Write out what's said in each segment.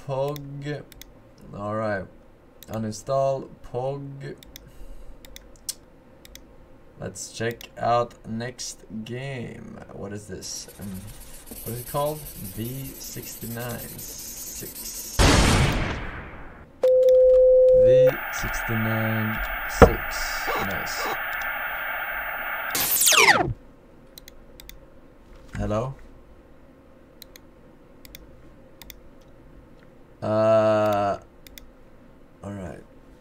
Pog. Alright. Uninstall Pog. Let's check out next game. What is this? What is it called? V69-6. V69-6. Nice. Hello? Alright.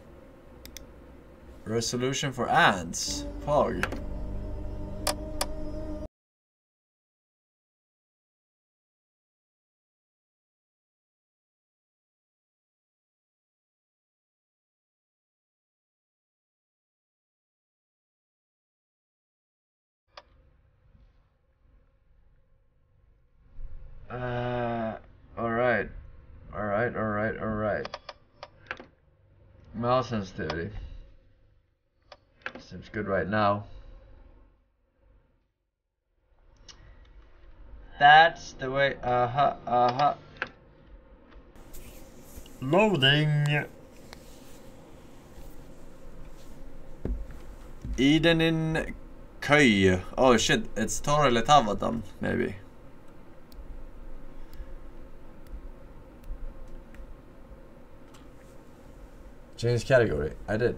Resolution for ads. Pog. Alright. Mouse sensitivity. Seems good right now. That's the way. Loading. Eden in Köy. Oh shit, it's Tor eller Tavatam, maybe. Change category. I did.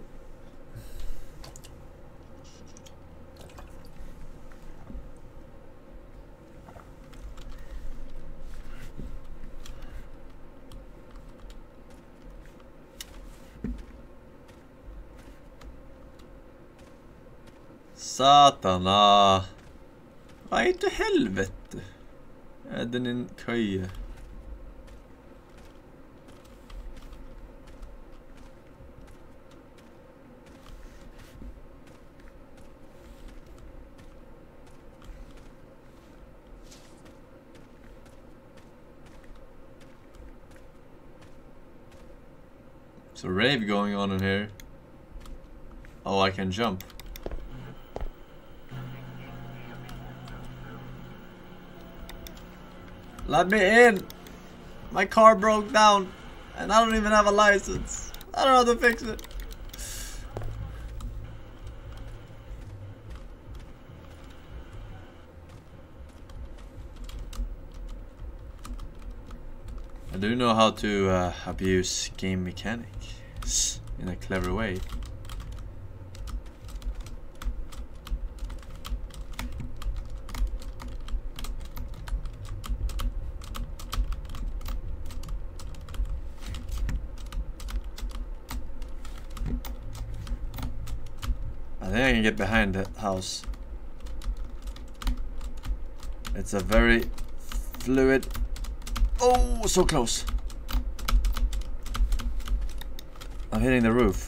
Satana. Vad inte helvete. Är den en köj? There's a rave going on in here. Oh, I can jump. Let me in! My car broke down and I don't even have a license. I don't know how to fix it. I do know how to abuse game mechanics in a clever way. I think I can get behind the house. It's a very fluid. Oh, so close. I'm hitting the roof.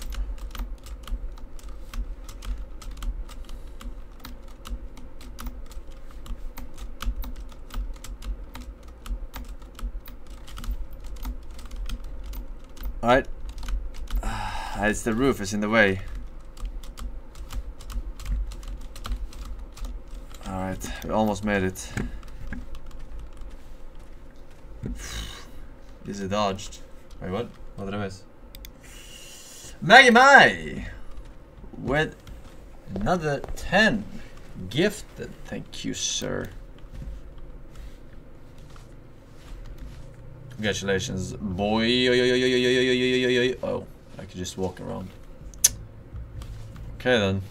Alright. It's the roof is in the way. Alright, we almost made it. Easy dodged. Wait, what? What did I miss? Maggie Mai! With another 10 gifted. Thank you, sir. Congratulations, boy. Oh, I could just walk around. Okay then.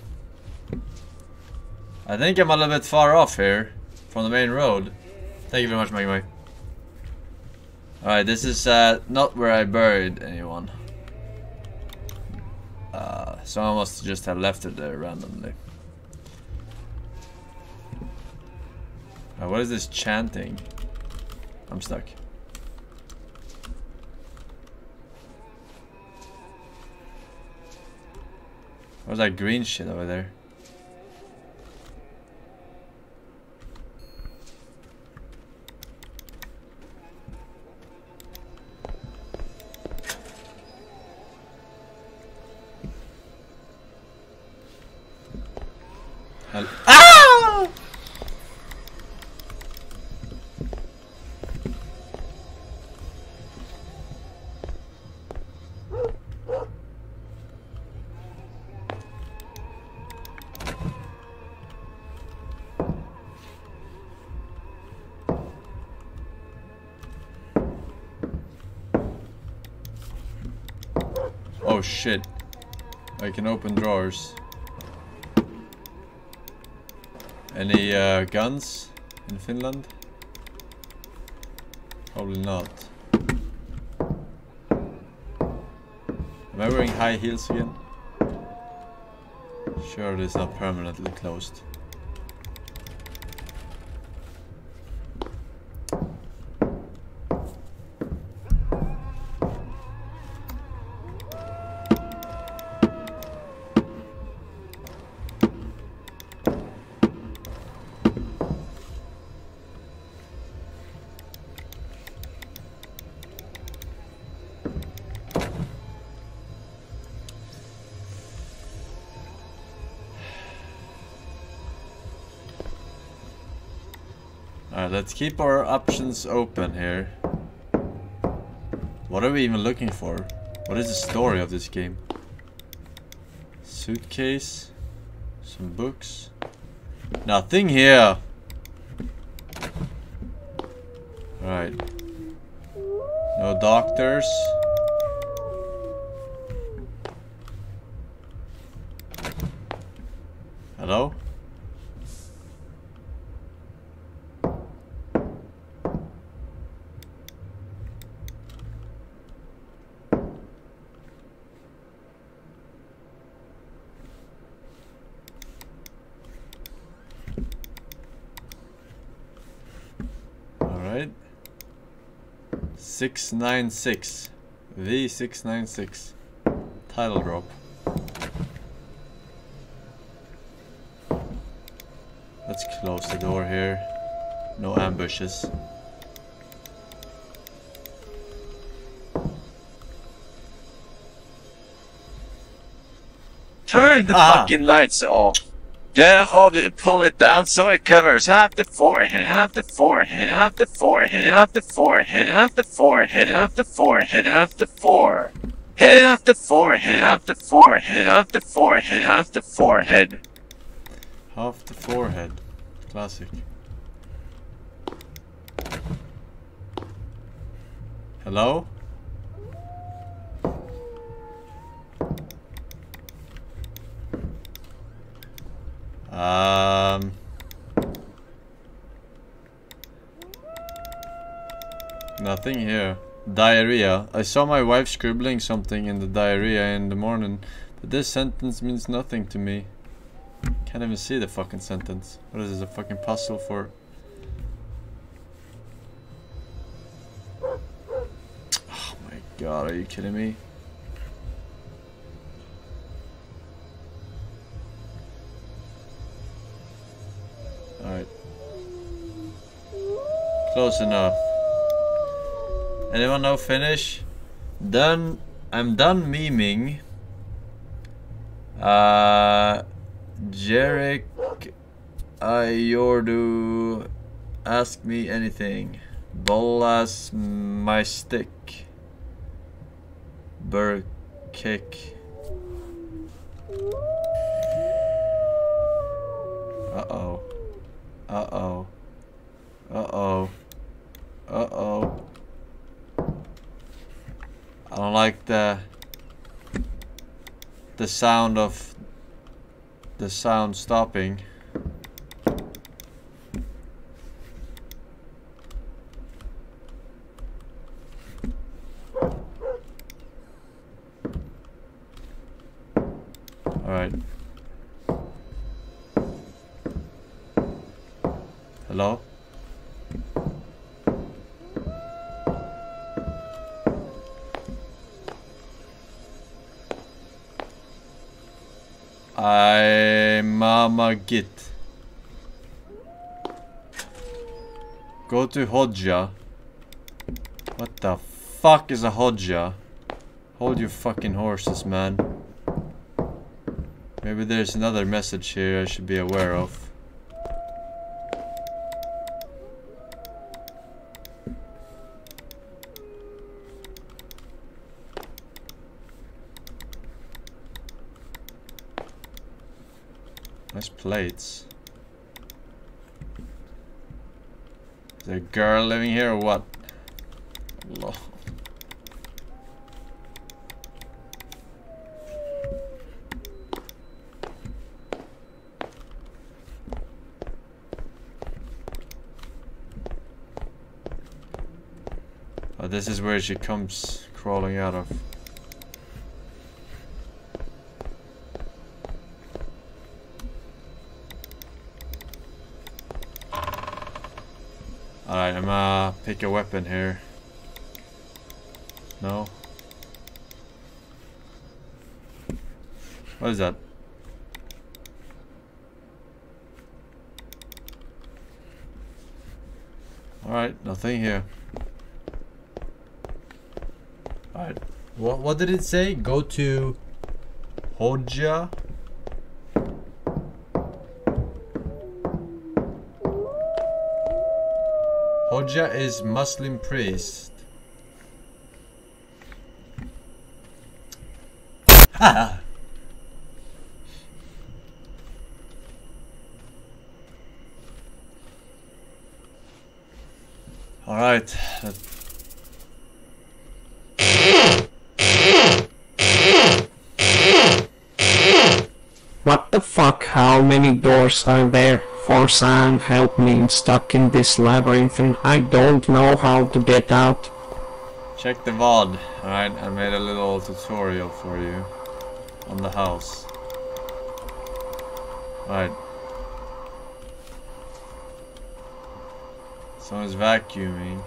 I think I'm a little bit far off here from the main road. Thank you very much, Maggie Mai. Alright, this is not where I buried anyone. Someone must just have left it there randomly. What is this chanting? I'm stuck. What's that green shit over there? Ah! Oh shit. I can open drawers. Any guns in Finland? Probably not. Am I wearing high heels again? Sure, it is not permanently closed. Alright, let's keep our options open here. What are we even looking for? What is the story of this game? Suitcase. Some books. Nothing here! Alright. No doctors. Hello? Alright. 696. V696. Title drop. Let's close the door here. No ambushes. Turn the fucking lights off. Yeah, hold it, pull it down so it covers half the forehead, half the forehead, half the forehead, half the forehead, half the forehead, half the forehead, half the forehead, half the forehead, half the forehead, half the forehead, half the forehead. Half the forehead. Classic. Hello? Nothing here. Diarrhea. I saw my wife scribbling something in the diarrhea in the morning, but this sentence means nothing to me. Can't even see the fucking sentence. What is this, a fucking puzzle for... Oh my god, are you kidding me? Alright. Close enough. Anyone know finish? Done. I'm done memeing. Jarek Ayordu, ask me anything. Bolas my stick. Burr kick. Uh-oh. Uh-oh. Uh-oh. Uh-oh. I don't like the sound of the sound stopping. All right. Hello? Mama Git. Go to Hodja. What the fuck is a Hodja? Hold your fucking horses, man. Maybe there's another message here I should be aware of. Nice plates. Is there a girl living here or what? Lol. But this is where she comes crawling out of. Alright, I'm gonna pick a weapon here. No? What is that? Alright, nothing here. Alright. What did it say? Go to Hodja? Hodja is Muslim priest. Ah! Alright. What the fuck? How many doors are there? Forsan, help me, I'm stuck in this labyrinth and I don't know how to get out. Check the VOD. Alright, I made a little tutorial for you on the house. Alright. Someone's vacuuming.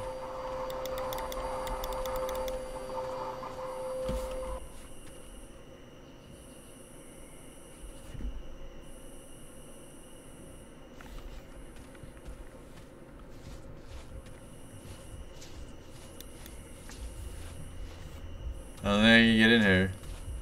I don't think I can get in here.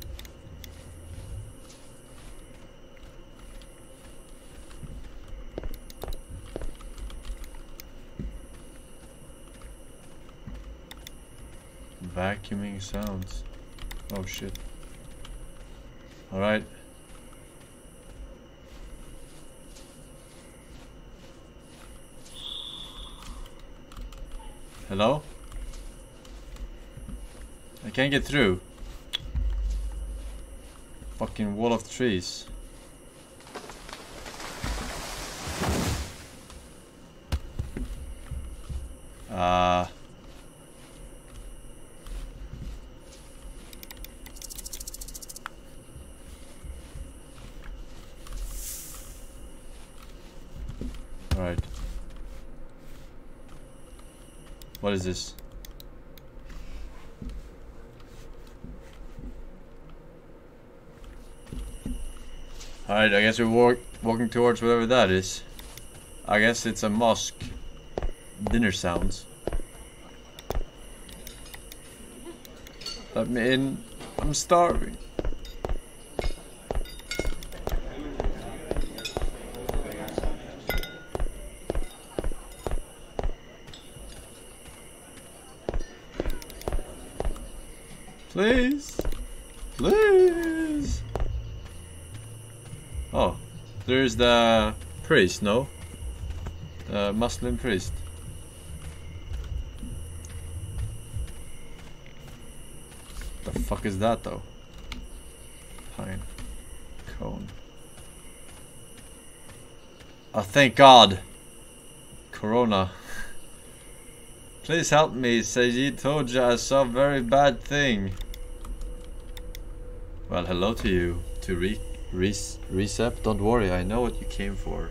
Vacuuming sounds. Oh shit. Alright. Hello? I can't get through. Fucking wall of trees. Alright. What is this? Alright, I guess we're walking towards whatever that is. I guess it's a mosque. Dinner sounds. Let me in. I'm starving. Please. Please. Oh, there's the priest, no? The Muslim priest. The fuck is that though? Pine cone. Oh, thank God. Corona. Please help me, Sayyid Hodja. I saw a very bad thing. Well, hello to you. To Recep, don't worry, I know what you came for.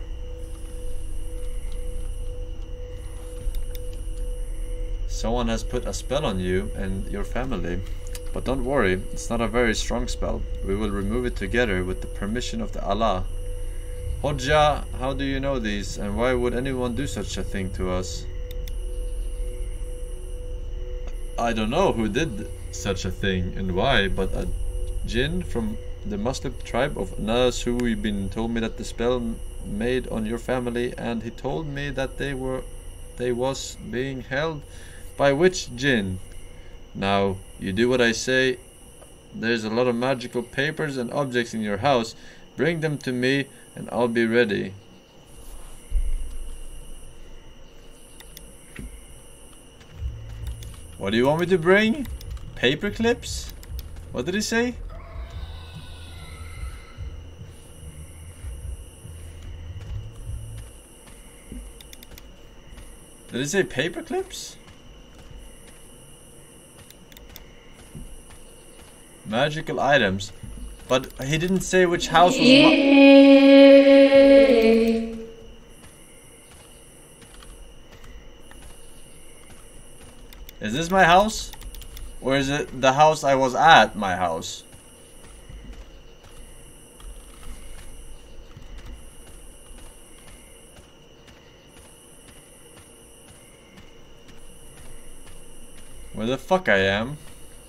Someone has put a spell on you and your family. But don't worry, it's not a very strong spell. We will remove it together with the permission of the Allah. Hodja, how do you know these, and why would anyone do such a thing to us? I don't know who did such a thing and why, but a jinn from the Muslim tribe of Nasuibin told me that the spell made on your family, and he told me that they was being held by which jinn? Now, you do what I say. There's a lot of magical papers and objects in your house. Bring them to me and I'll be ready. What do you want me to bring? Paper clips? What did he say? Did he say paper clips? Magical items. But he didn't say which house was Is this my house? Or is it the house I was at my house? Where the fuck I am?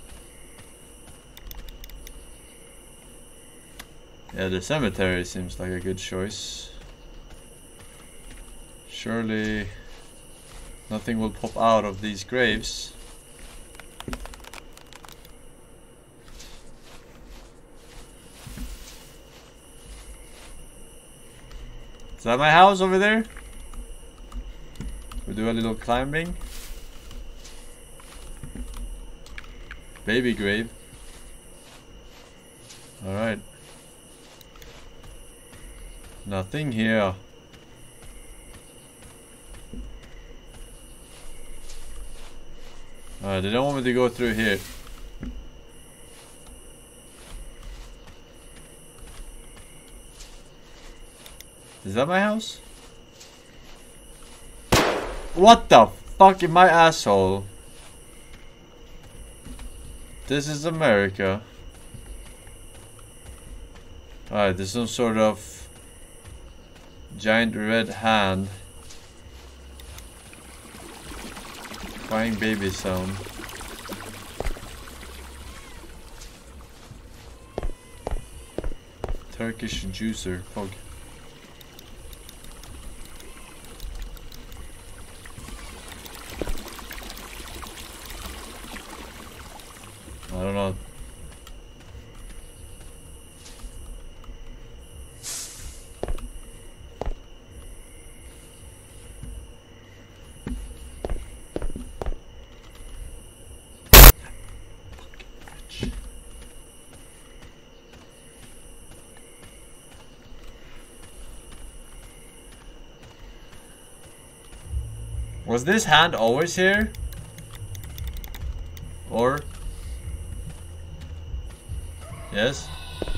Yeah, the cemetery seems like a good choice. Surely nothing will pop out of these graves. Is that my house over there? We'll do a little climbing. Baby grave. Alright. Nothing here. Alright, they don't want me to go through here. Is that my house? What the fuck in my asshole? This is America. Alright, there's some sort of giant red hand. Crying baby sound. Turkish juicer. Fuck. I don't know. Was this hand always here? Or? Yes?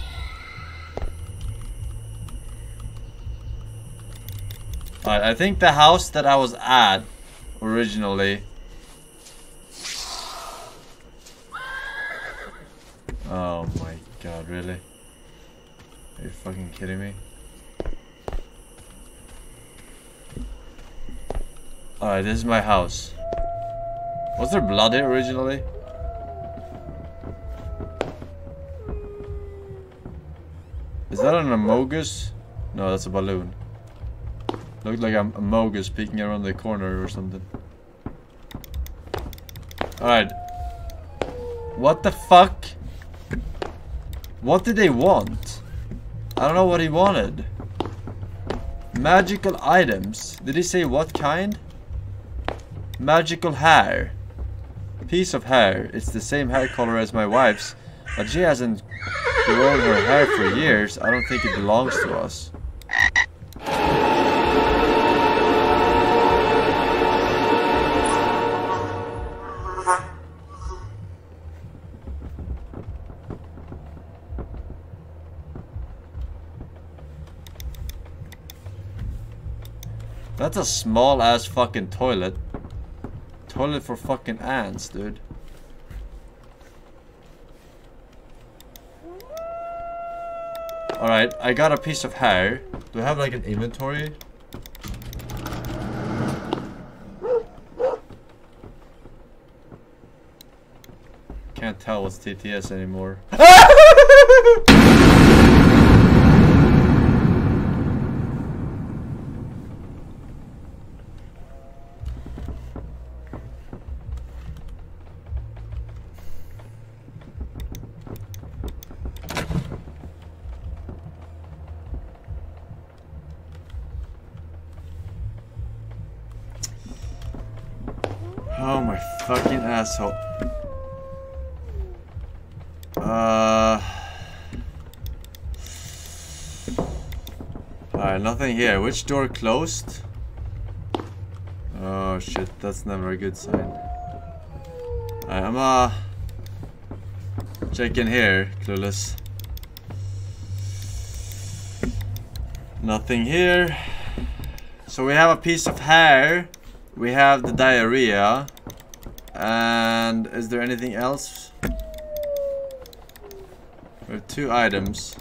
Alright, I think the house that I was at originally. Oh my god, really? Are you fucking kidding me? Alright, this is my house. Was there blood here originally? Is that an Amogus? No, that's a balloon. Looked like a Amogus peeking around the corner or something. Alright. What the fuck? What did they want? I don't know what he wanted. Magical items. Did he say what kind? Magical hair. Piece of hair. It's the same hair color as my wife's, but she hasn't grown her hair for years. I don't think it belongs to us. That's a small ass fucking toilet. Toilet for fucking ants, dude. Alright, I got a piece of hair. Do I have like an inventory? Can't tell what's TTS anymore. Oh my fucking asshole. Alright, nothing here. Which door closed? Oh shit, that's never a good sign. Alright, Check in here, Clueless. Nothing here. So we have a piece of hair. We have the diarrhea. And is there anything else? We have 2 items.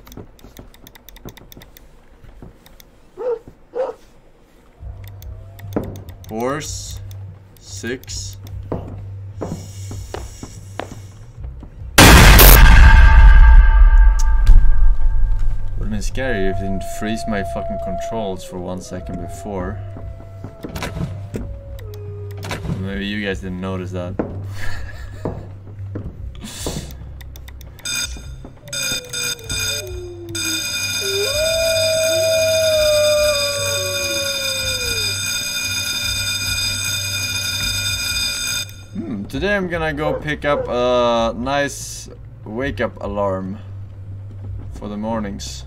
Horse. 6. Would have been scary if it didn't freeze my fucking controls for 1 second before. Maybe you guys didn't notice that. Today I'm gonna go pick up a nice wake up alarm for the mornings.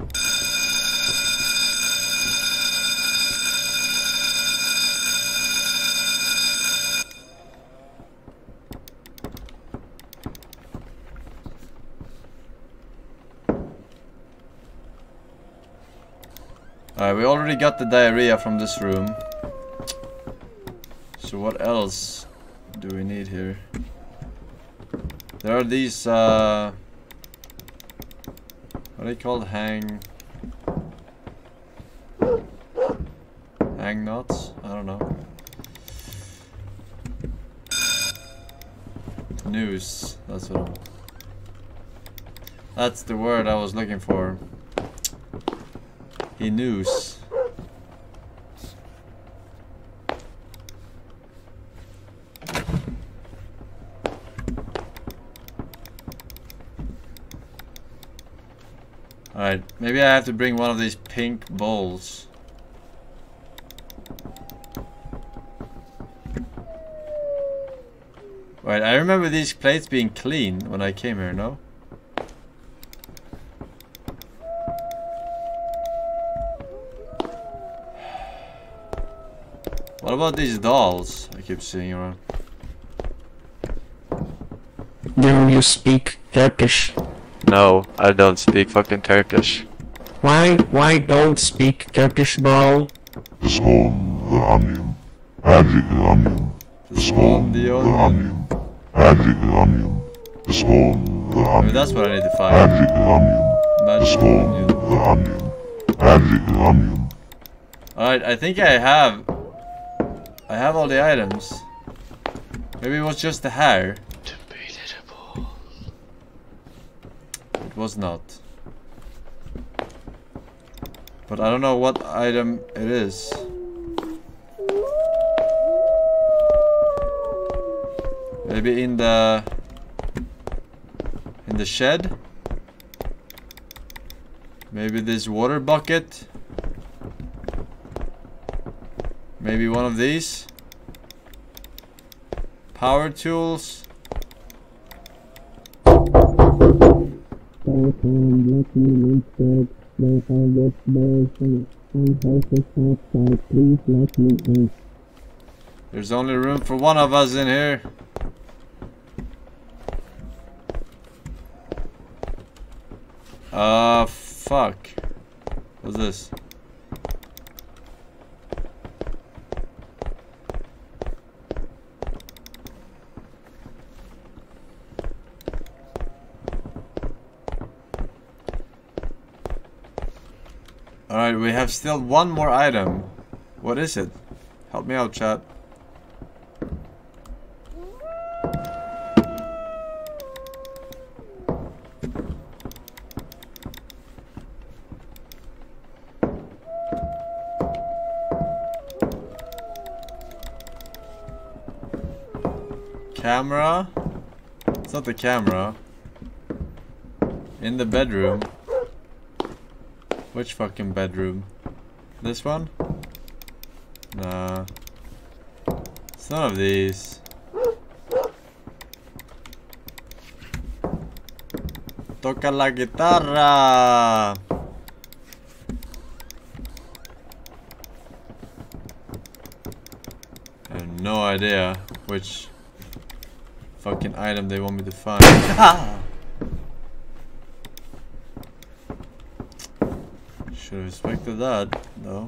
Alright, we already got the diarrhea from this room. So what else do we need here? There are these what are they called? Hang knots? I don't know. Noose. That's the word I was looking for. He noose. Alright, maybe I have to bring one of these pink bowls. Right, I remember these plates being clean when I came here, no? What about these dolls I keep seeing around? Do you speak Turkish? No, I don't speak fucking Turkish. Why don't speak Turkish, bro? Spawn the onion. Maybe that's what I need to find. Magic onion. Alright, I think I have all the items. Maybe it was just the hair. It was not. But I don't know what item it is. Maybe in the shed? Maybe this water bucket? Maybe one of these? Power tools? There's only room for one of us in here. Fuck. What's this? Alright, we have still one more item. What is it? Help me out, chat. Camera? It's not the camera. In the bedroom. Which fucking bedroom? This one? Nah. It's none of these. Toca la guitarra! I have no idea which fucking item they want me to find. Should have expected that, though.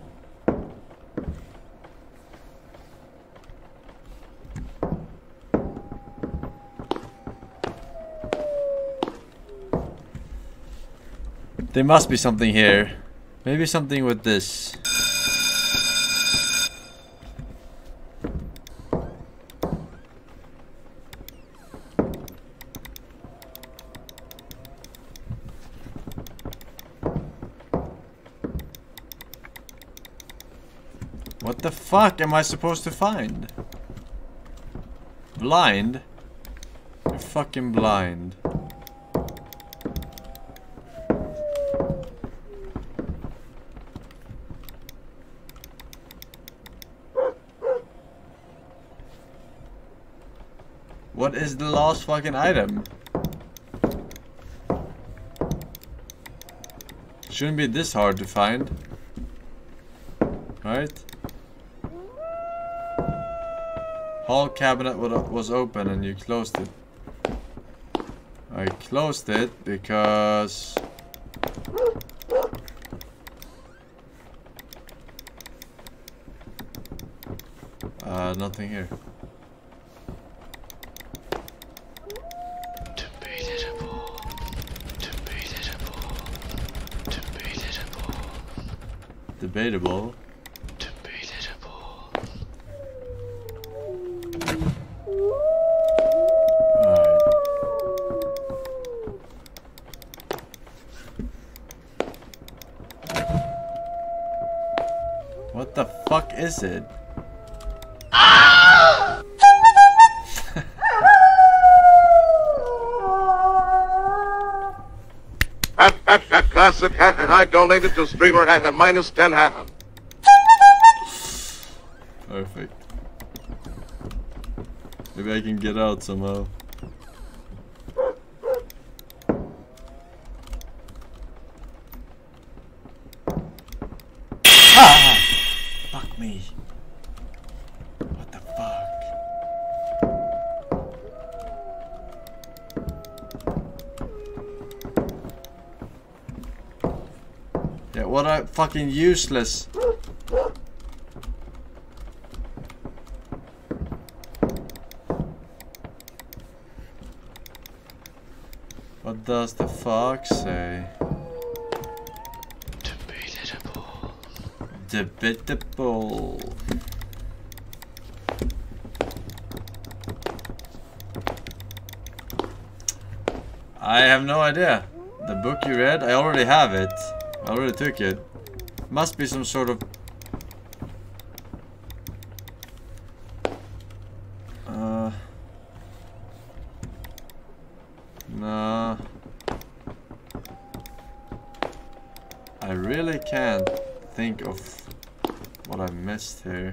There must be something here. Maybe something with this. What the fuck am I supposed to find? Blind? You're fucking blind. What is the last fucking item? Shouldn't be this hard to find. Right? Hall cabinet was open and you closed it. I closed it because... nothing here. Debatable. Alright. What the fuck is it? That classic hat, and I donated to Streamer at a -10 hat. Perfect. Maybe I can get out somehow. Ah! Fuck me. What the fuck? Yeah, what a fucking useless. What does the fox say? Debatable. Debatable. I have no idea. The book you read, I already have it. I already took it. Must be some sort of... Nah. I really can't think of what I missed here.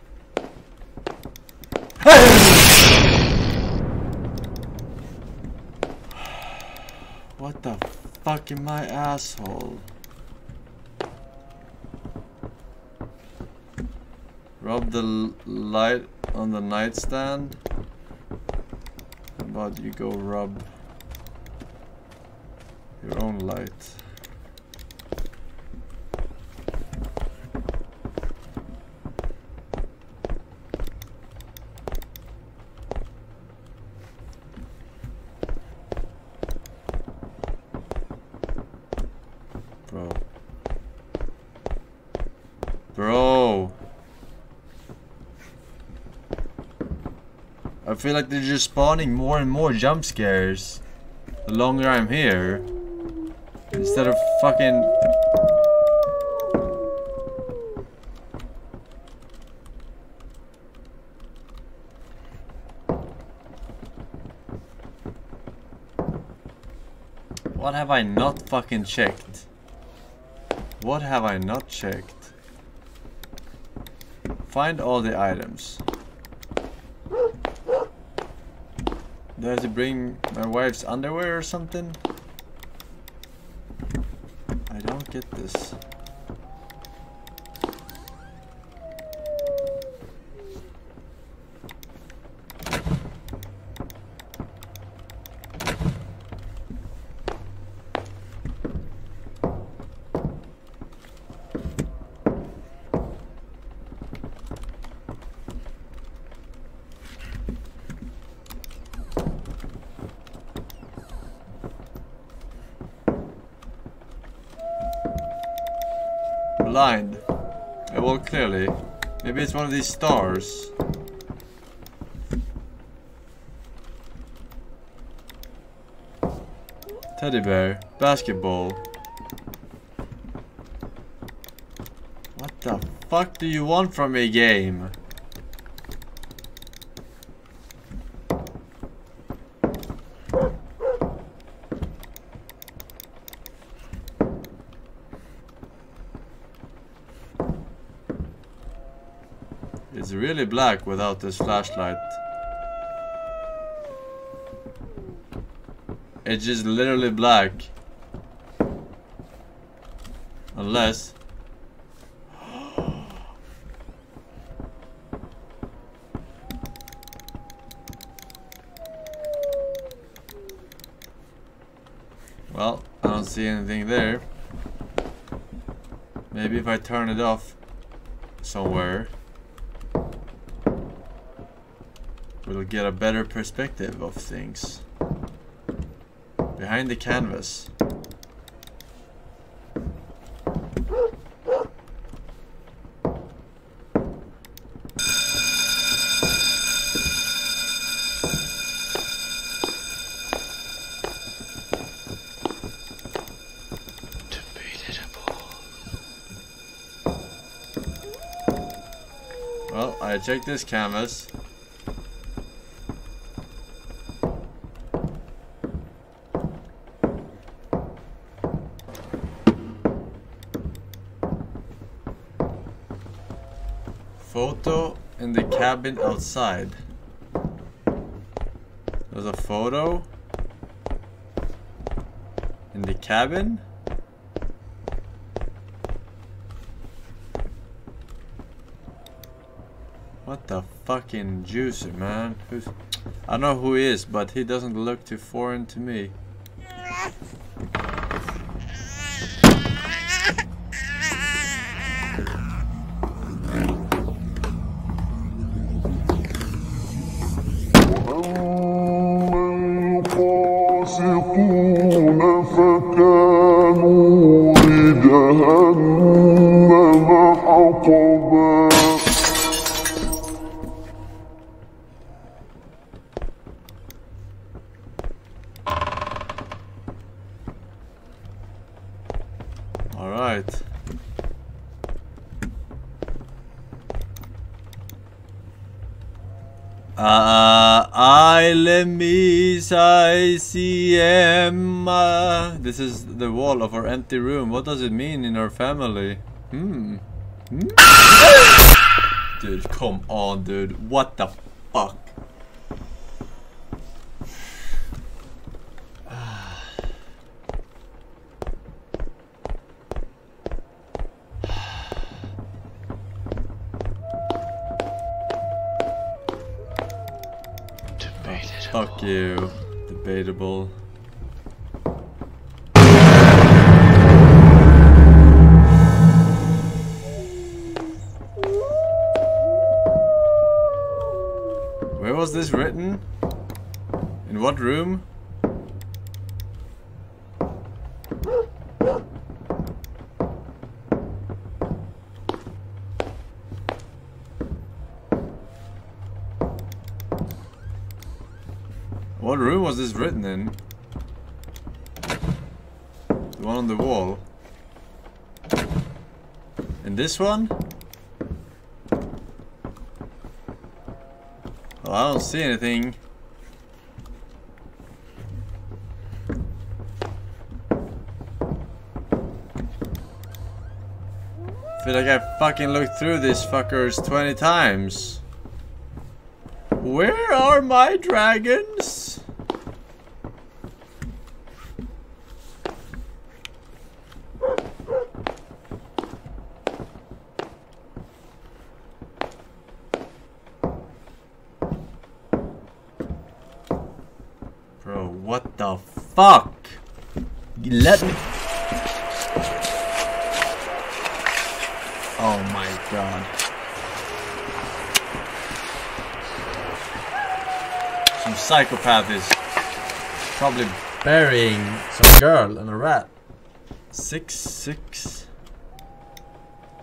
What the fuck am I, asshole? Rub the light on the nightstand. How about you go rub your own light? Bro. I feel like they're just spawning more and more jump scares the longer I'm here. Instead of fucking... What have I not fucking checked? What have I not checked? Find all the items. Do I have to bring my wife's underwear or something? I don't get this. blind. Well, clearly. Maybe it's one of these stars. Teddy bear. Basketball. What the fuck do you want from a game? It's really black without this flashlight. It's just literally black. Unless... Well, I don't see anything there. Maybe if I turn it off somewhere, we'll get a better perspective of things. Behind the canvas. Well, I checked this canvas. Photo in the cabin outside. There's a photo in the cabin? What the fucking juicer, man? I don't know who he is, but he doesn't look too foreign to me. Alright. This is the wall of our empty room. What does it mean in our family? Dude, come on, dude. What the fuck? Fuck you. Debatable. Where was this written? In what room? What room was this written in? The one on the wall. And this one? Well, I don't see anything. I feel like I fucking looked through these fuckers 20 times. Where are my dragons? Bro, what the fuck? Let me... Oh my god. Some psychopath is probably burying some girl and a rat. 6-6.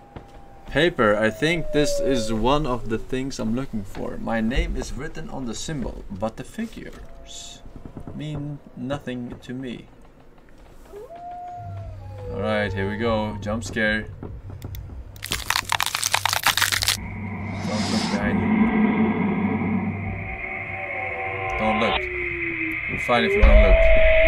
Paper, I think this is one of the things I'm looking for. My name is written on the symbol, but the figures mean nothing to me. Alright, here we go. Jump scare. Don't look behind you. Don't look. You're fine if you don't look.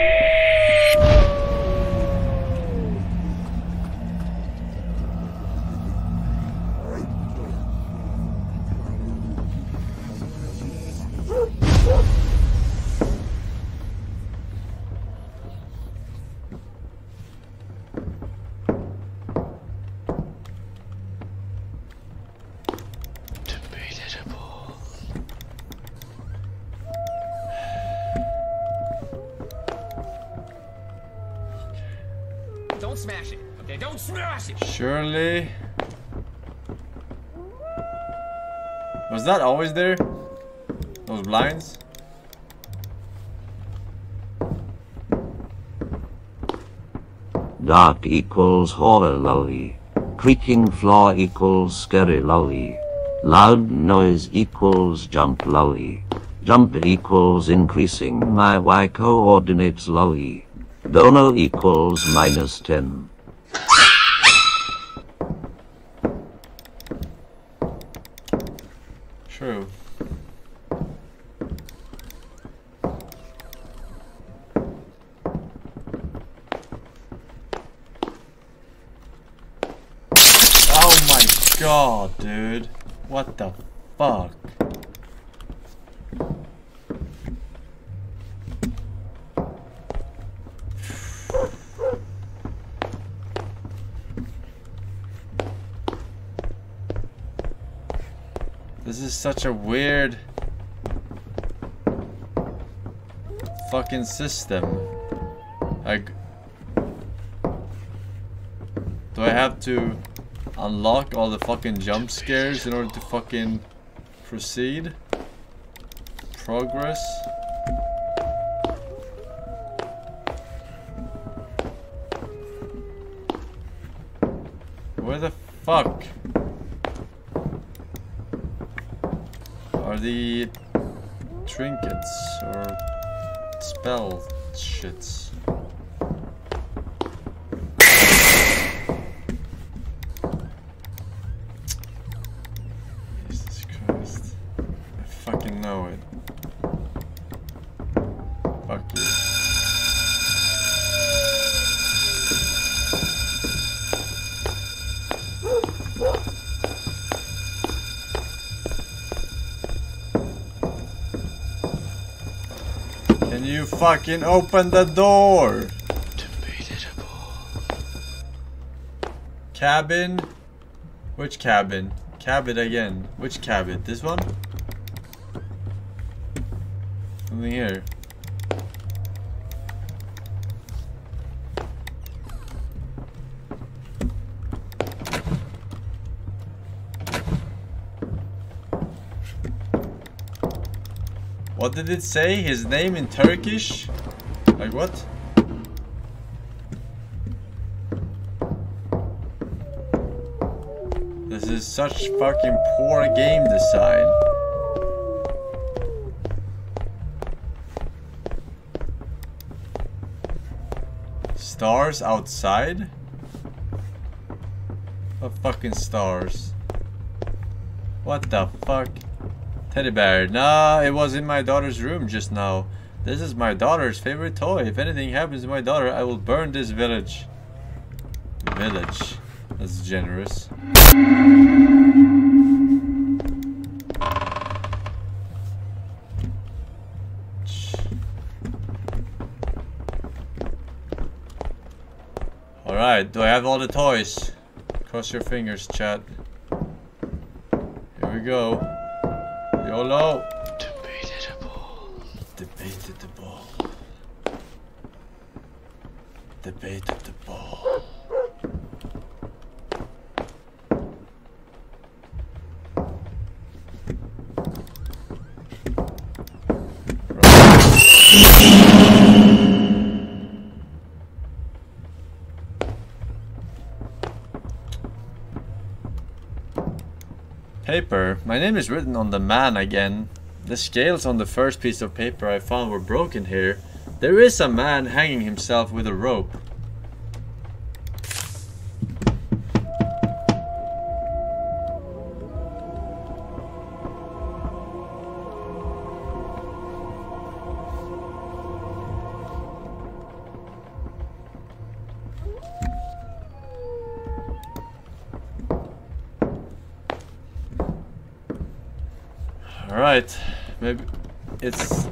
Don't smash it, okay? Don't smash it! Surely. Was that always there? Those blinds? Dark equals horror lolly. Creaking floor equals scary lolly. Loud noise equals jump lolly. Jump equals increasing my y coordinates lolly. Dono equals -10. True. Oh my god, dude. What the fuck? This is such a weird fucking system. Like, do I have to unlock all the fucking jump scares in order to fucking proceed? Progress? Where the fuck are the trinkets or spell shits? Jesus Christ. I fucking know it. Fuck you. Can you fucking open the door? Cabin? Which cabin? Cabin again. Which cabin? This one? Something here. What did it say? His name in Turkish? Like what? This is such fucking poor game design. Stars outside? What fucking stars? What the fuck? Teddy bear. Nah, it was in my daughter's room just now. This is my daughter's favorite toy. If anything happens to my daughter, I will burn this village. Village. That's generous. Alright, do I have all the toys? Cross your fingers, chat. Here we go. YOLO! Debatable. Debatable. Debatable. paper. My name is written on the man again. The scales on the first piece of paper I found were broken here. There is a man hanging himself with a rope. Alright, maybe it's...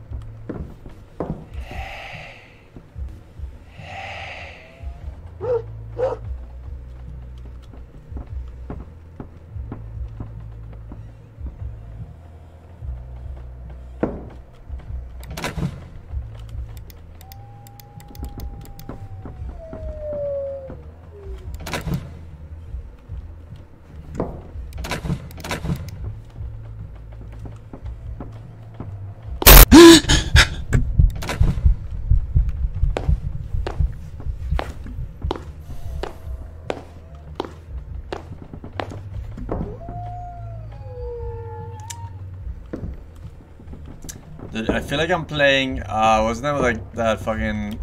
I feel like I'm playing, wasn't that like that fucking...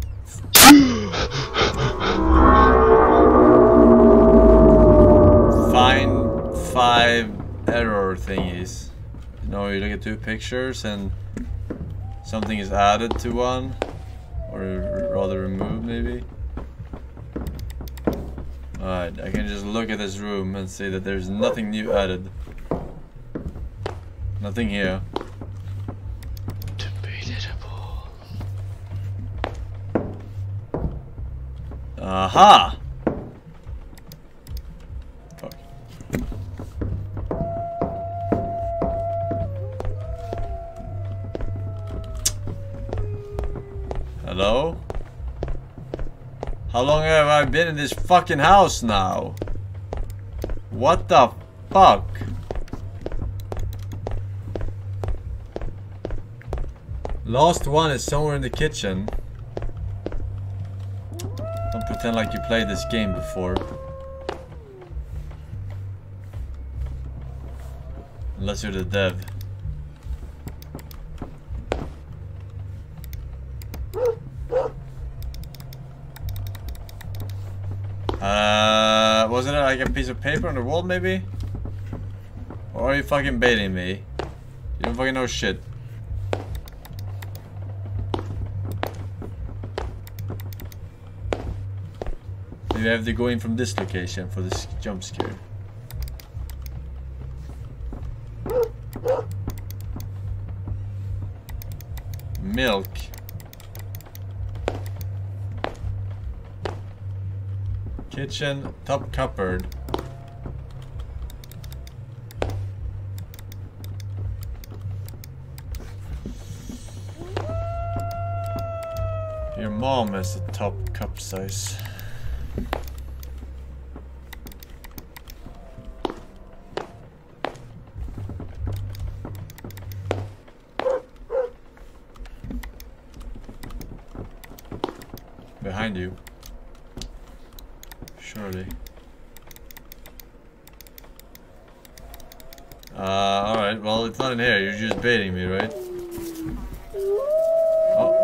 Find 5 error thingies. You know, you look at 2 pictures and something is added to one, or rather removed maybe. Alright, I can just look at this room and see that there's nothing new added. Nothing here. Aha! Fuck. Hello? How long have I been in this fucking house now? What the fuck? Last one is somewhere in the kitchen. Don't pretend like you played this game before. Unless you're the dev. Wasn't it like a piece of paper on the wall maybe? Or are you fucking baiting me? You don't fucking know shit. Maybe I have to go in from this location for this jump scare. Milk. Kitchen, top cupboard. Your mom has a top cup size. Behind you. Surely. Alright, well it's not in here, you're just baiting me, right? Oh.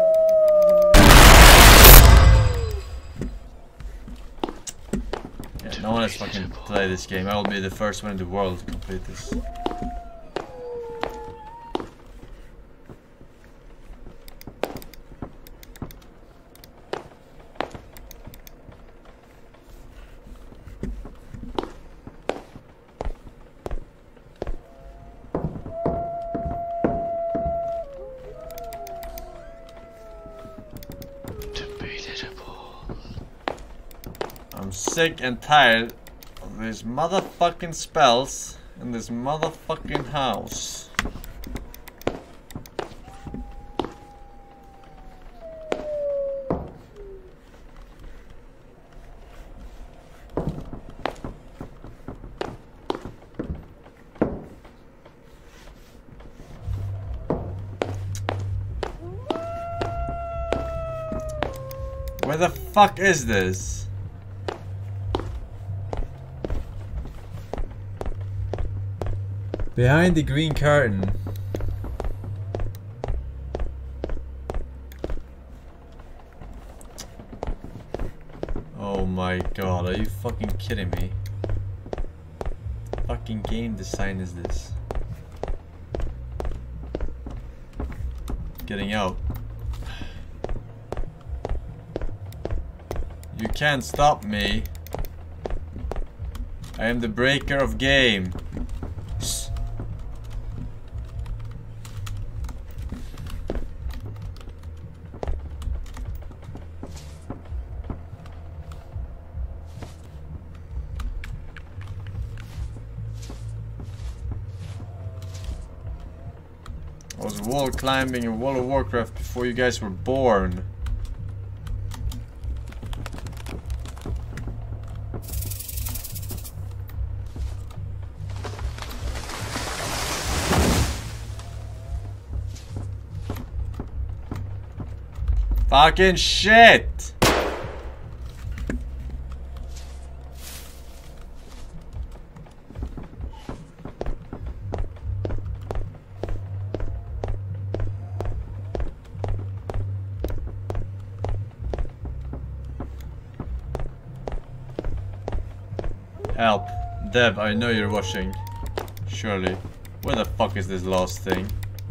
Yeah, no one has fucking played this game. I will be the first one in the world to complete this. I'm sick and tired of these motherfucking spells in this motherfucking house. Where the fuck is this? Behind the green curtain. Oh my god, are you fucking kidding me? What fucking game design is this? Getting out. You can't stop me. I am the breaker of game. I was wall climbing in World of Warcraft before you guys were born. Fucking shit! Help. Dev, I know you're watching. Surely. Where the fuck is this last thing?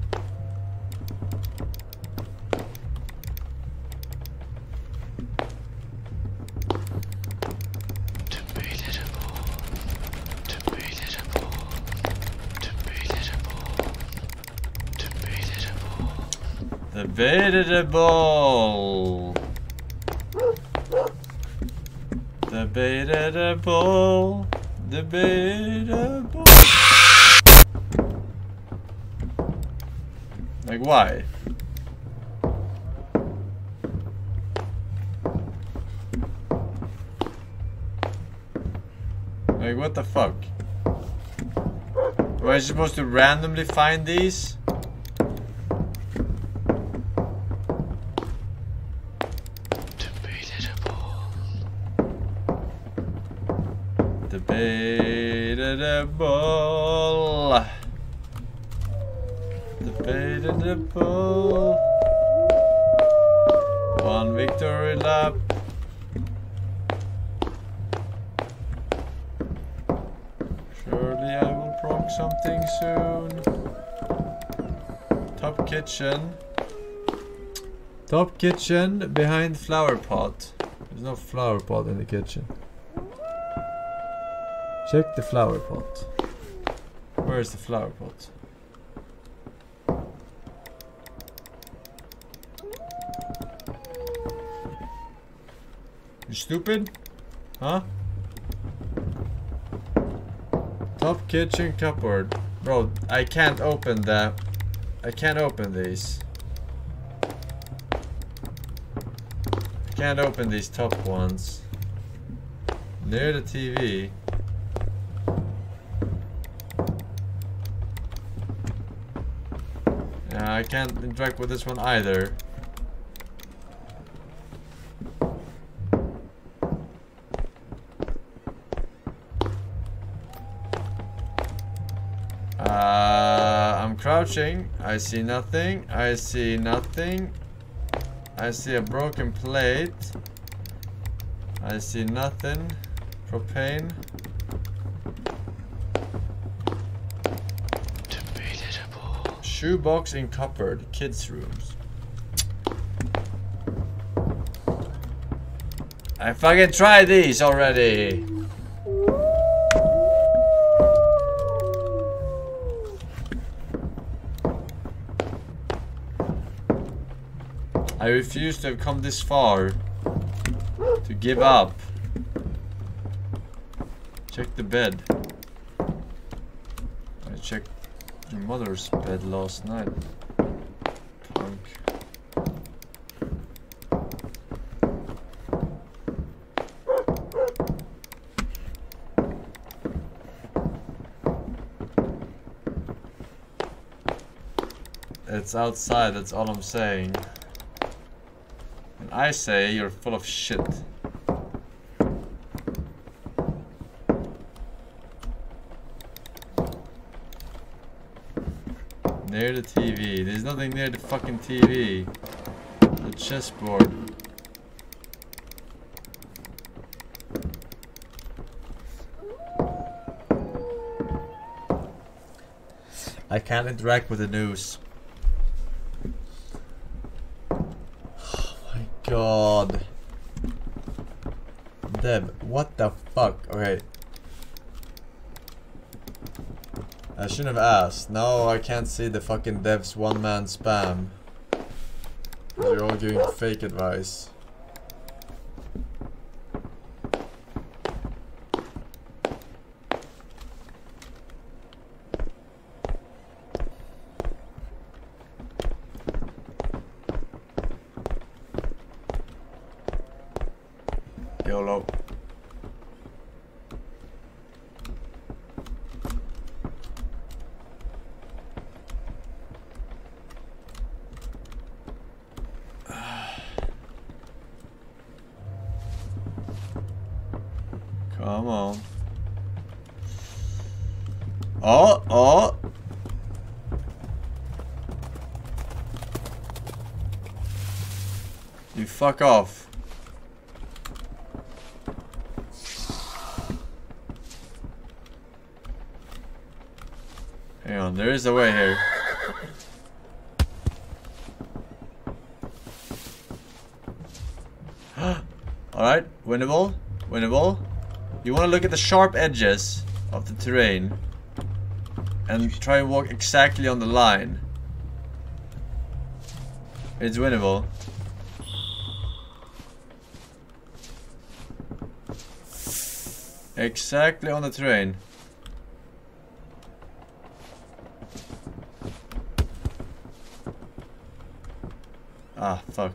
Debatable. Debatable. Debatable. Like why? Like what the fuck? Am I supposed to randomly find these? Debatable. Debatable. One victory lap. Surely I will proc something soon. Top kitchen. Top kitchen behind flower pot. There's no flower pot in the kitchen. Check the flower pot. Where is the flower pot? You stupid? Huh? Top kitchen cupboard. Bro, I can't open that. I can't open these. I can't open these top ones. Near the TV. I can't interact with this one either. I'm crouching. I see nothing. I see nothing. I see a broken plate. I see nothing. Propane. Shoebox in cupboard. Kids' rooms. I fucking tried these already. I refuse to have come this far. To give up. Check the bed. I checked your mother's bed last night. Punk. It's outside, that's all I'm saying. And I say you're full of shit. near the TV. There's nothing near the fucking TV. The chessboard. I can't interact with the news. Oh my god. Deb, what the fuck? Okay. I shouldn't have asked. Now I can't see the fucking devs one-man spam. You're all giving fake advice. YOLO. Come on. Oh, oh. You fuck off. Hang on, there is a way here. Alright, winnable. Winnable. You want to look at the sharp edges of the terrain and try and walk exactly on the line. It's winnable. Exactly on the terrain. Ah, fuck.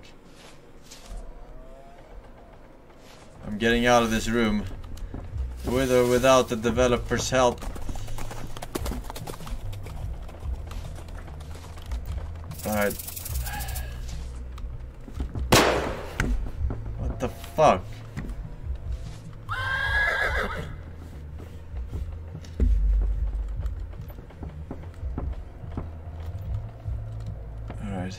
I'm getting out of this room. With or without the developer's help. Alright. What the fuck? Alright.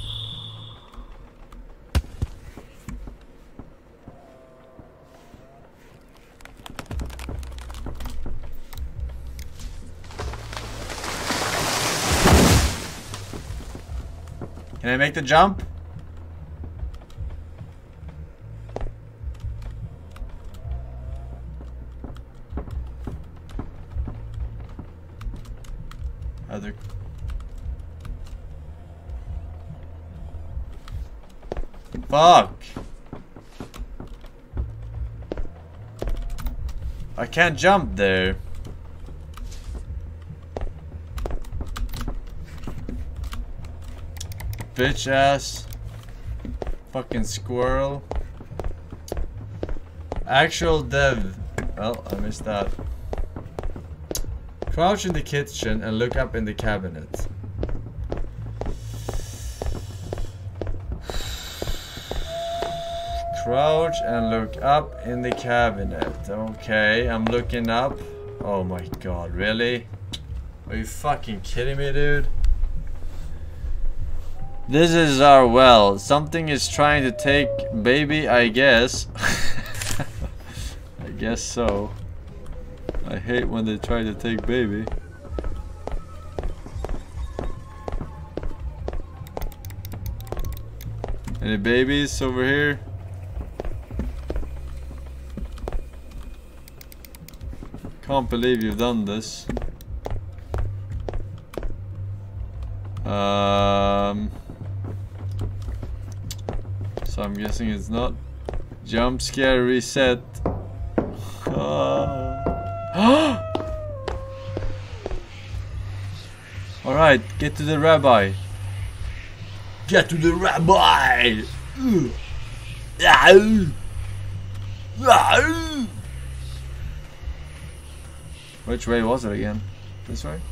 Can I make the jump? Other. Fuck. I can't jump there. Bitch ass. Fucking squirrel. Actual dev. Well, I missed that. Crouch in the kitchen and look up in the cabinet. Crouch and look up in the cabinet. Okay, I'm looking up. Oh my god, really? Are you fucking kidding me, dude? This is our well. Something is trying to take baby, I guess. I guess so. I hate when they try to take baby. Any babies over here? Can't believe you've done this. So I'm guessing it's not. Jump scare reset. Alright, get to the rabbi. Get to the rabbi! Which way was it again? This way?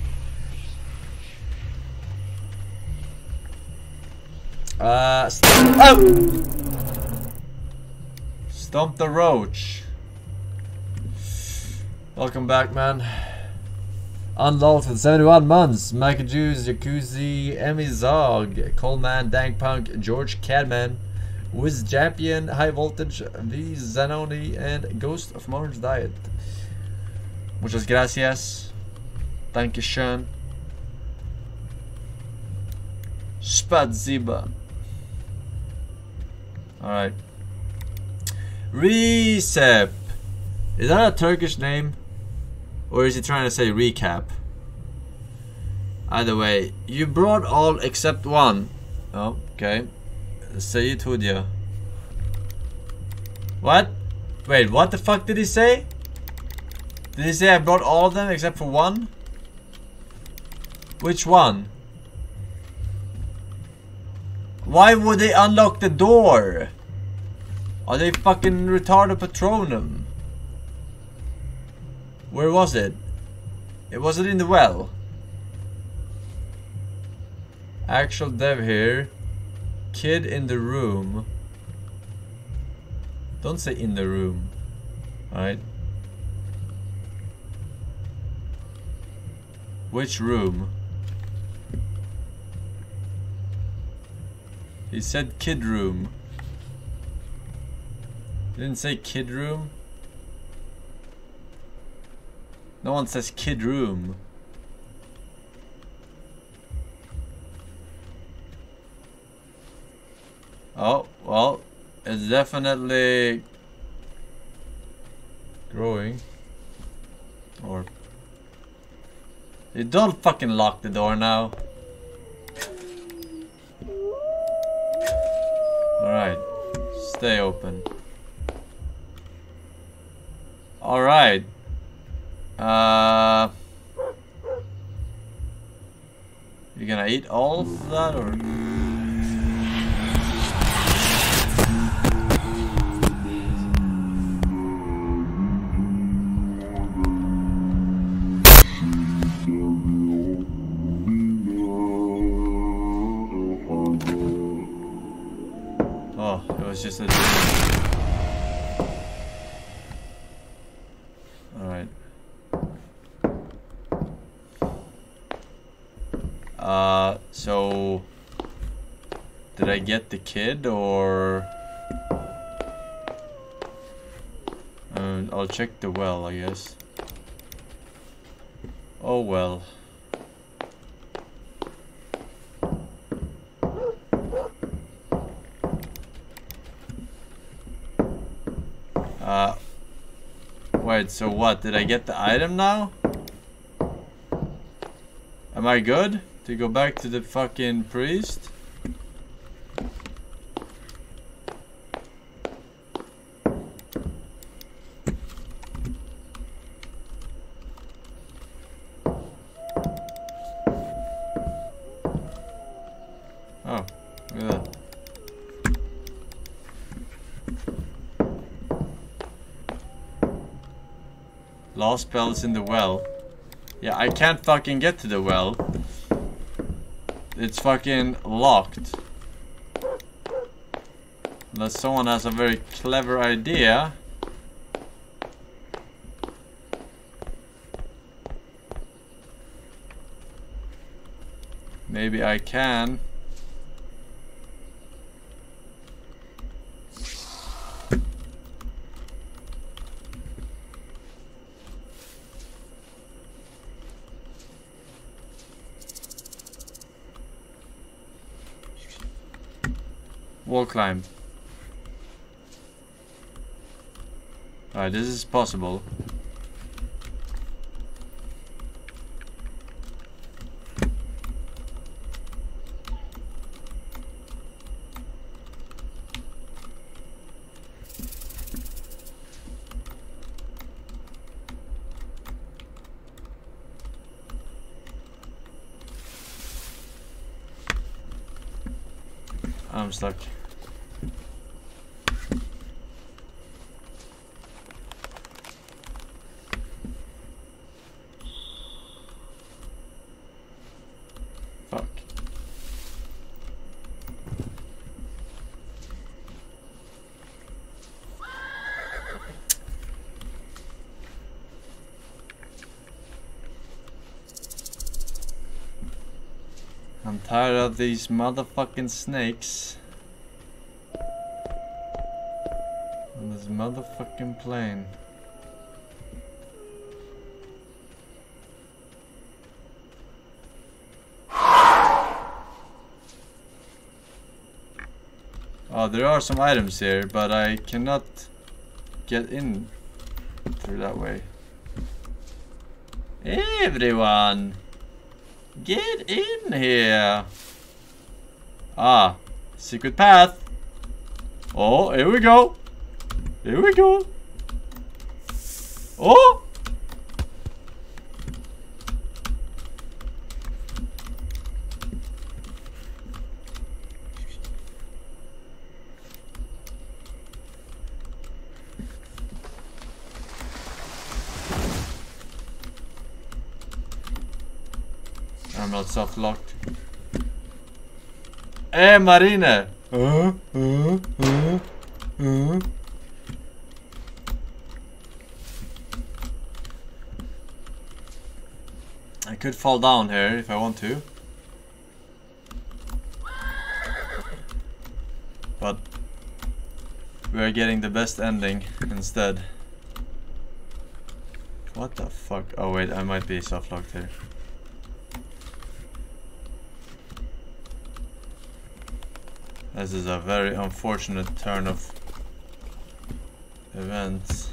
Stomp the roach. Welcome back, man. Unlocked for 71 months. Michael Juice, Jacuzzi, Emmy Zog, Coleman, Dankpunk, George Cadman, Wiz Champion, High Voltage, V Zanoni, and Ghost of Mars Diet. Muchas gracias. Dankeschön. Spaziba. Alright. Recep. Is that a Turkish name? Or is he trying to say recap? Either way, you brought all except one. Oh, okay. Sayit Hudia. What? Wait, what the fuck did he say? Did he say I brought all of them except for one? Which one? Why would they unlock the door? Are they fucking retarded Patronum? Where was it? Was it in the well? Actual dev here. Kid in the room. Don't say in the room. Alright. Which room? He said kid room. He didn't say kid room. No one says kid room. Oh, well, it's definitely growing. Or you don't fucking lock the door now. Alright, stay open. Alright. You gonna eat all of that or? Oh, it was just a dream. Alright. So did I get the kid or I'll check the well, I guess. Oh well. Wait, so what? Did I get the item now? Am I good to go back to the fucking priest? Oh, look at that. Lost spells in the well. Yeah, I can't fucking get to the well. It's fucking locked. Unless someone has a very clever idea. Maybe I can. Wall climb. Alright, this is possible. I'm stuck. Fuck. tired of these motherfucking snakes on this motherfucking plane. Oh, there are some items here, but I cannot get in through that way. Everyone, get in here. Ah, secret path. Oh, here we go. Here we go. Oh! I'm not soft locked. Hey, Marine! I could fall down here if I want to. But we're getting the best ending instead. What the fuck? Oh wait, I might be soft locked here. This is a very unfortunate turn of events.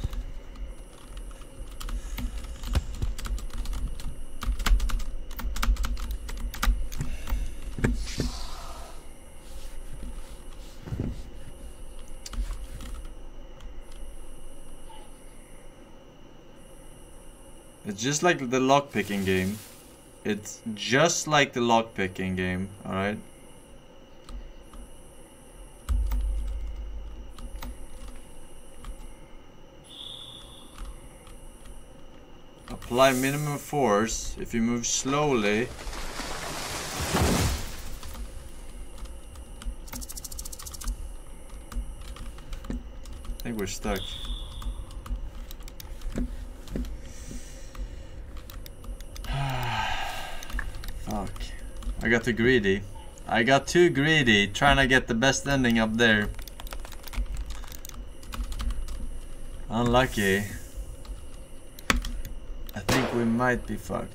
It's just like the lockpicking game. It's just like the lockpicking game, alright? Apply minimum force if you move slowly. I think we're stuck. Fuck. I got too greedy. I got too greedy trying to get the best ending up there. Unlucky. I think we might be fucked.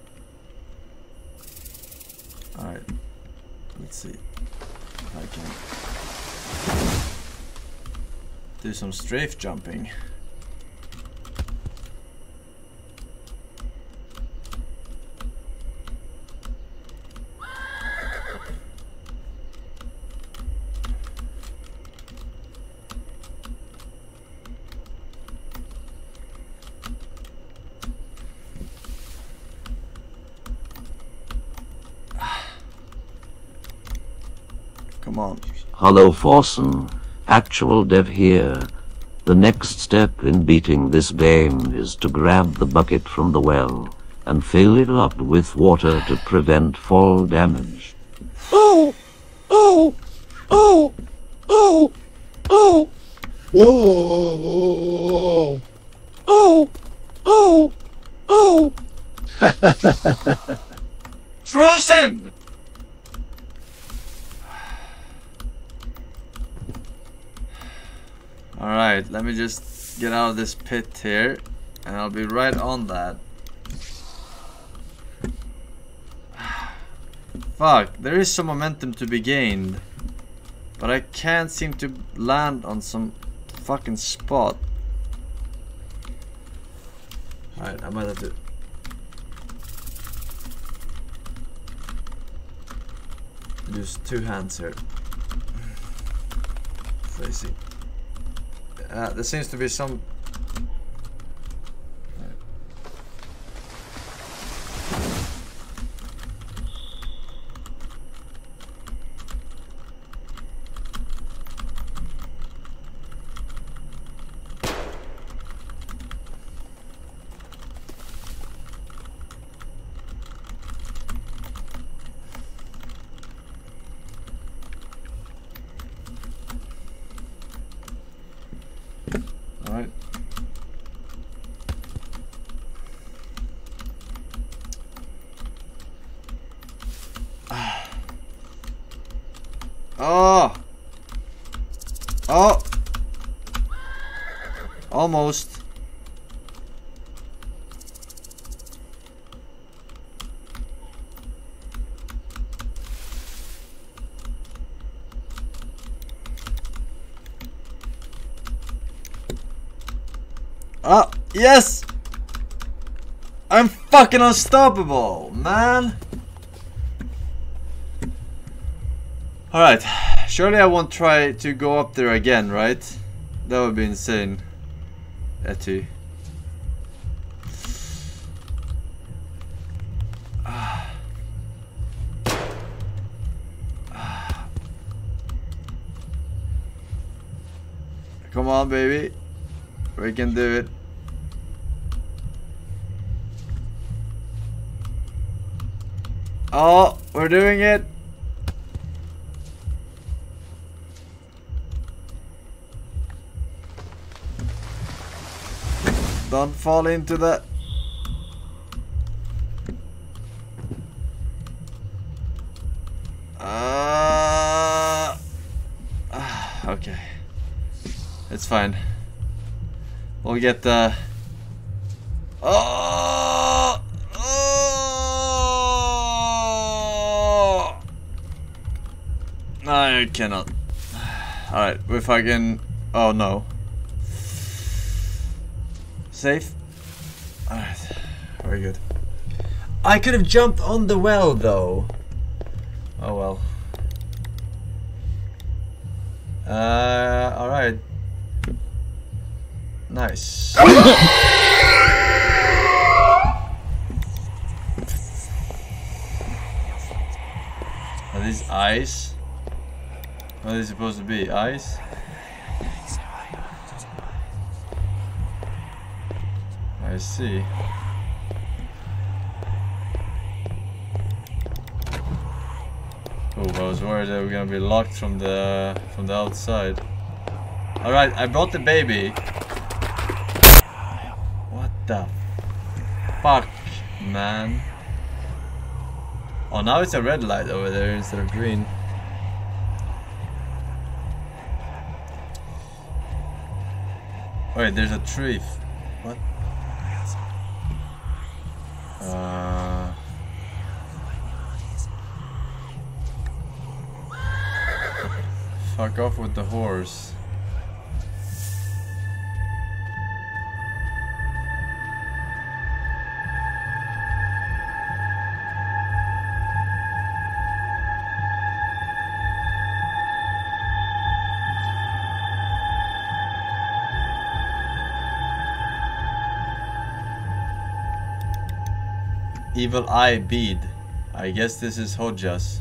Alright. Let's see if I can do some strafe jumping. Come on. Hello Forsen, actual dev here. The next step in beating this game is to grab the bucket from the well and fill it up with water to prevent fall damage. Oh! Oh! Oh! Oh! Oh! Whoa! Oh! Oh! Oh! Frozen! Alright, let me just get out of this pit here, and I'll be right on that. Fuck, there is some momentum to be gained, but I can't seem to land on some fucking spot. Alright, I might have to use two hands here. Crazy. There seems to be some... Alright. Oh! Almost. Oh, yes! I'm fucking unstoppable, man! Alright, surely I won't try to go up there again, right? That would be insane. Etty. Come on, baby. We can do it. Oh, we're doing it. Don't fall into that. Okay. It's fine. We'll get the... Oh! Oh! I cannot. Alright, if I can... Oh no. Safe? Alright. Very good. I could have jumped on the well though. Oh well. Alright. Nice. Are these eyes? What are they supposed to be? Eyes? I see. Oh, I was worried that we're gonna be locked from the outside. Alright, I brought the baby. What the fuck, man? Oh, now it's a red light over there instead of green. Wait, there's a tree. What? Fuck off with the horse. Evil Eye Bead. I guess this is Hodjas.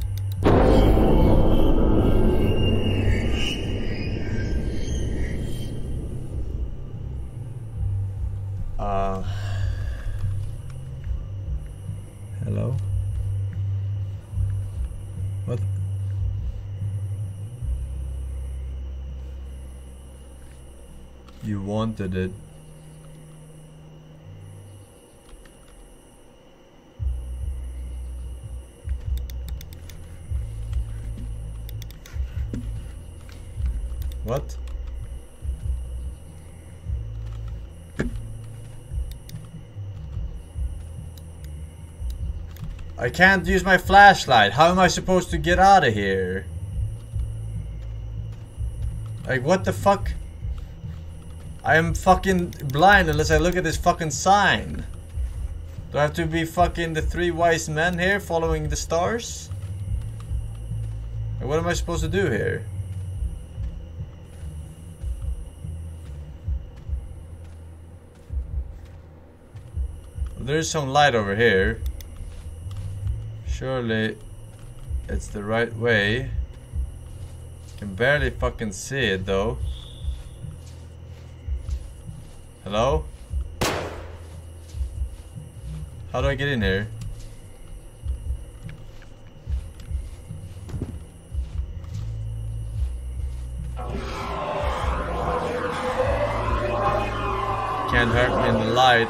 Hello? What? You wanted it. What? I can't use my flashlight. How am I supposed to get out of here? Like, what the fuck? I am fucking blind unless I look at this fucking sign. Do I have to be fucking the three wise men here following the stars? Like, what am I supposed to do here? There's some light over here. Surely it's the right way. Can barely fucking see it though. Hello? How do I get in here? Can't hurt me in the light.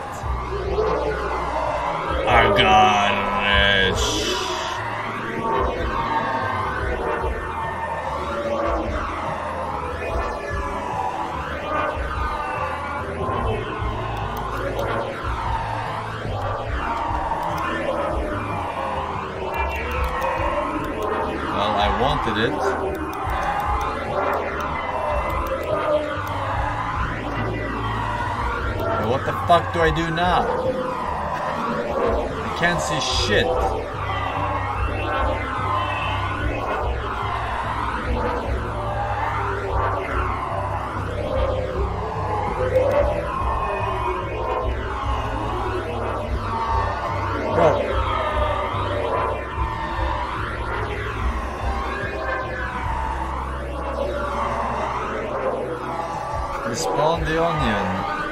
Oh god, did it. But what the fuck do I do now? I can't see shit. Spawn the onion.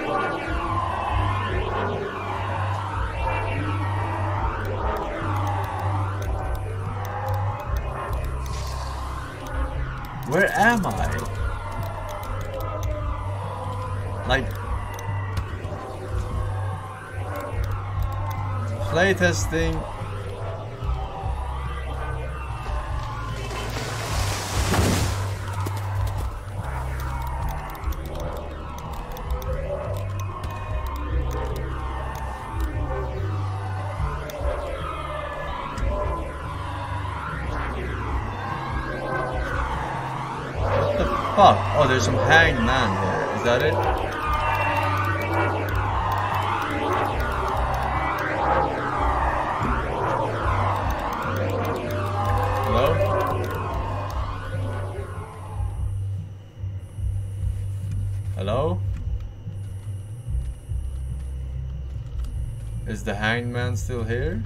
Where am I? Like playtesting. Fuck. Oh, there's some hanged man here. Is that it? Hello? Hello? Is the hanged man still here?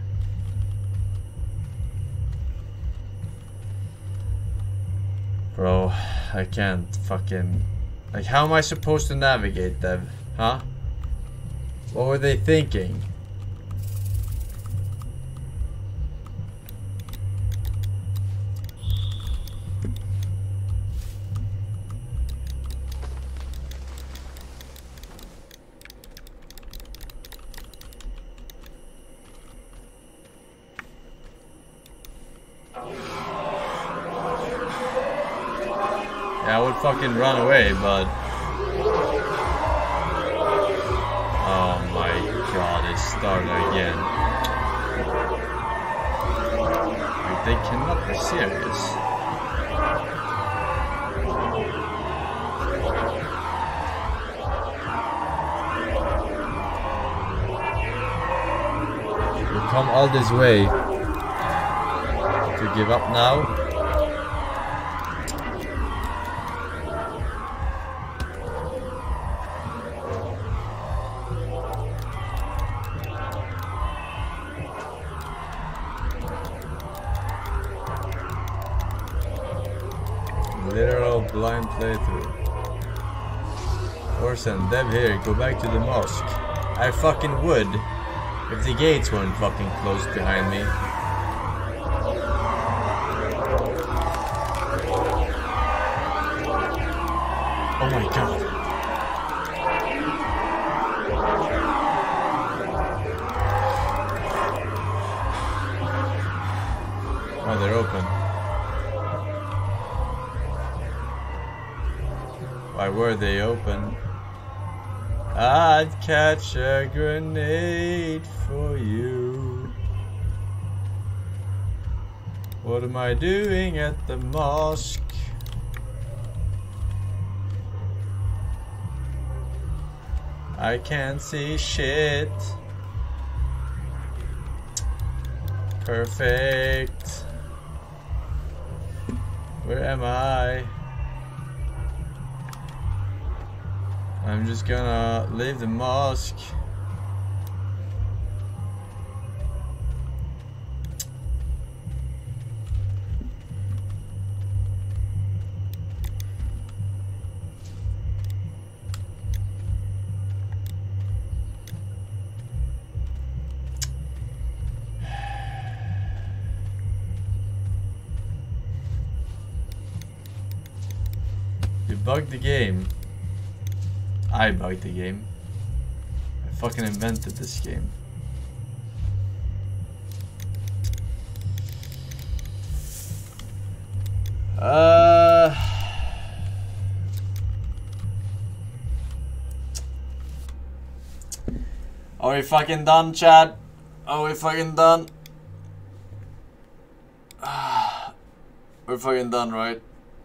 Bro, I can't fucking... Like, how am I supposed to navigate, Dev? Huh? What were they thinking? Yeah, I would fucking run away, but... Oh my god, it started again. Like, they cannot be serious. We've come all this way to give up now. Literal blind playthrough. Orson, Dev here, go back to the mosque. I fucking would, if the gates weren't fucking closed behind me. Oh my god. Oh, they're open. Why were they open? I'd catch a grenade for you. What am I doing at the mosque? I can't see shit. Perfect. Where am I? I'm just gonna leave the mosque. You bugged the game. I bugged the game. I fucking invented this game. Are we fucking done, chat? Are we fucking done? We're We're fucking done, right?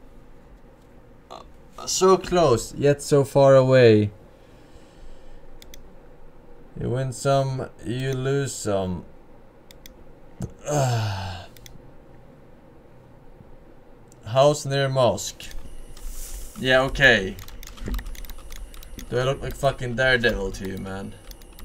So close, yet so far away. You win some, you lose some. House near mosque. Yeah, okay. Do I look like fucking Daredevil to you, man?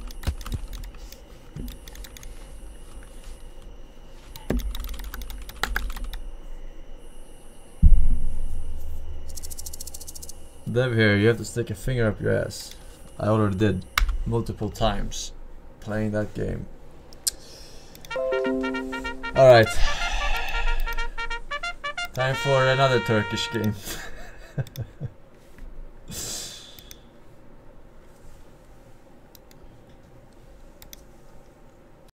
Dev here, you have to stick a finger up your ass. I already did. Multiple times. Playing that game. Alright. Time for another Turkish game.